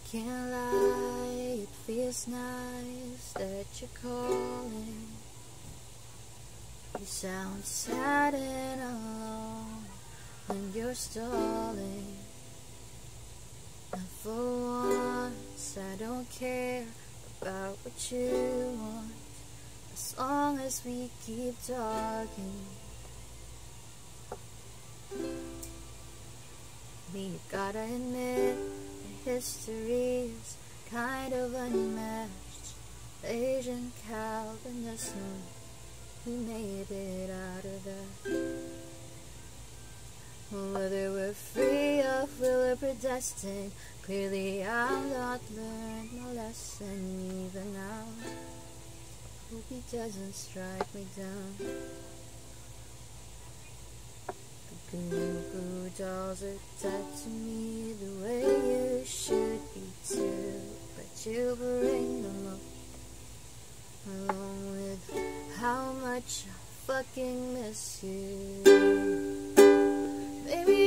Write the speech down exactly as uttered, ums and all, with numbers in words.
Can't lie, it feels nice that you're calling. You sound sad and alone when you're stalling. And for once, I don't care about what you want, as long as we keep talking. Me, you gotta admit, the history is kind of unmatched. Asian Calvinism, we made it out of that. Whether we're free of will or predestined, clearly I've not learned my lesson even now. Hope he doesn't strike me down. The goo goo dolls are dead to me the way you should be too, but you bring them up, along with how much I fucking miss you. Baby,